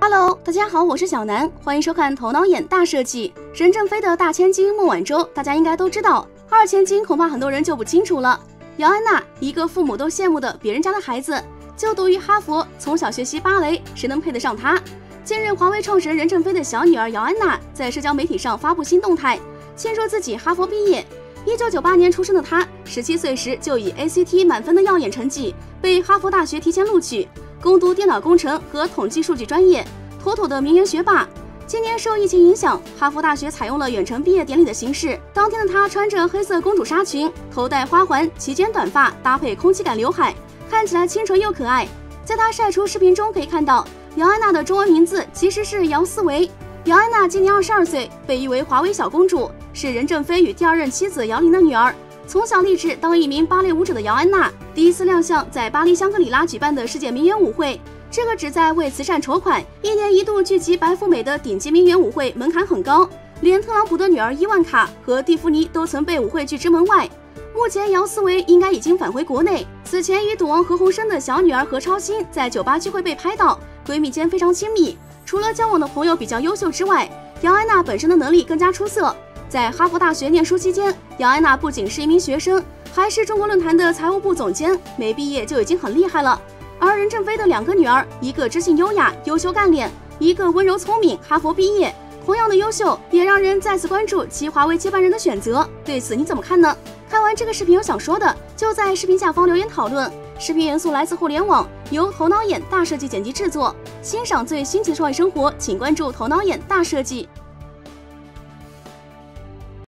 Hello， 大家好，我是小南，欢迎收看《头脑眼大设计》。任正非的大千金孟晚舟，大家应该都知道。二千金恐怕很多人就不清楚了。姚安娜，一个父母都羡慕的别人家的孩子，就读于哈佛，从小学习芭蕾，谁能配得上她？近日，华为创始人任正非的小女儿姚安娜在社交媒体上发布新动态，庆祝自己哈佛毕业。1998年出生的她，17岁时就以 ACT 满分的耀眼成绩被哈佛大学提前录取，攻读电脑工程和统计数据专业，妥妥的名媛学霸。今年受疫情影响，哈佛大学采用了远程毕业典礼的形式。当天的她穿着黑色公主纱裙，头戴花环，齐肩短发，搭配空气感刘海，看起来清纯又可爱。在她晒出视频中可以看到，姚安娜的中文名字其实是姚思维。姚安娜今年22岁，被誉为华为小公主，是任正非与第二任妻子姚琳的女儿。从小立志当一名芭蕾舞者的姚安娜，第一次亮相在巴黎香格里拉举办的世界名媛舞会。这个旨在为慈善筹款、1年1度聚集白富美的顶级名媛舞会门槛很高，连特朗普的女儿伊万卡和蒂芙尼都曾被舞会拒之门外。目前姚思维应该已经返回国内。此前与赌王何鸿燊的小女儿何超欣在酒吧聚会被拍到，闺蜜间非常亲密。除了交往的朋友比较优秀之外，姚安娜本身的能力更加出色。在哈佛大学念书期间，姚安娜不仅是一名学生，还是中国论坛的财务部总监，没毕业就已经很厉害了。而任正非的2个女儿，一个知性优雅、优秀干练，一个温柔聪明，哈佛毕业，同样的优秀，也让人再次关注其华为接班人的选择。对此你怎么看呢？看完这个视频有想说的，就在视频下方留言讨论。视频元素来自互联网，由头脑眼大设计剪辑制作。欣赏最新奇的创业生活，请关注头脑眼大设计。